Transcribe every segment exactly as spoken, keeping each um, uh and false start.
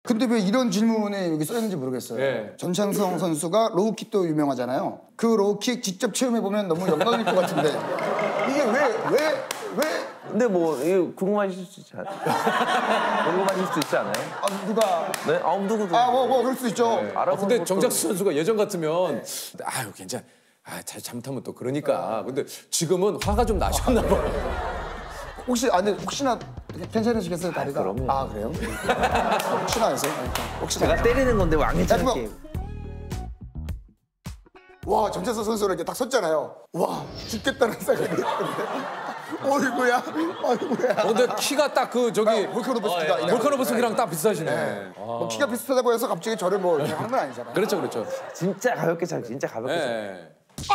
근데 왜 이런 질문에 여기 써있는지 모르겠어요. 네. 전찬성 선수가 로우킥도 유명하잖아요. 그 로우킥 직접 체험해보면 너무 영광일 것 같은데 이게 왜, 왜, 왜? 근데 뭐 이거 궁금하실 수 있지 않아요? 궁금하실 수 있지 않아요? 아, 누가? 네? 아, 누구도. 아, 뭐, 뭐 그럴 수 있죠. 네. 아, 근데 정작수 선수가 예전 같으면 아유 괜찮. 아, 잘 잘못하면 또 그러니까. 근데 지금은 화가 좀 나셨나 봐요. 혹시, 아, 근데 혹시나 괜찮으시겠어요, 다리가? 아, 그럼요. 아, 그래요? 혹시나 해서. 혹시나. 제가 때리는 건데 왕이찬 야, 게임. 와, 전찬성 선수가 이렇게 딱 섰잖아요. 와, 죽겠다는 생각이 들었는데. 어이구야, 어이구야. 어, 근데 키가 딱 그 저기 볼카노브스키가 어, 예. 볼카노브스키랑 딱 비슷하시네. 네. 뭐 키가 비슷하다고 해서 갑자기 저를 뭐 이렇게 하는 건 아니잖아요. 그렇죠, 그렇죠. 진짜 가볍게 차, 진짜 가볍게 차. 예.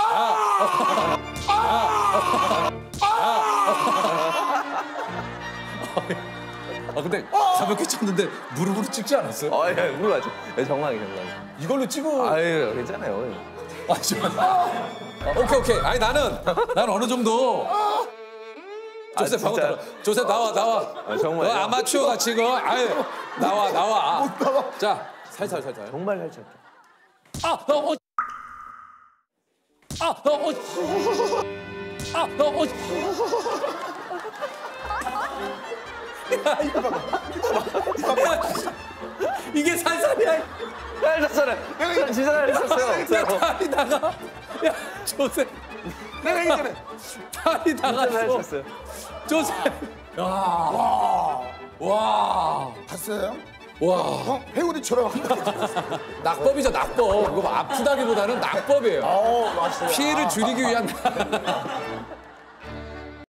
아 근데 가볍게 쳤는데 무릎으로 찍지 않았어요? 아, 예, 물어가죠. 예, 정말 정말. 이걸로 찍어. 아유, 괜찮아요. 아, 정말. 아, 오케이 오케이. 아니 나는 난 어느 정도. 조셉 진짜? 방금 조셉 나와 나와. 아, 정말요? 너 아마추어 같이 이거. 아유 나와 나와. 못 나와. 자 살살 살살. 정말 잘 찼죠. 아, 너 어. 아, 너 어. 아, 너 어. 야, 이거 봐봐. 이거 봐봐. 이게 살살이야. 잘 찼잖아요. 내가 진짜 잘 찼어요. 야, 다리 나가. 야, 조셉. 내가 이전에 다리 진짜 잘 나갔어. 찼어요. 조셉. 야, 와, 와, 봤어요? 와. 형, 회오리처럼. 낙법이죠, 낙법. 이거 아프다기보다는 낙법이에요. 어, 맞아요. 피해를 줄이기 위한.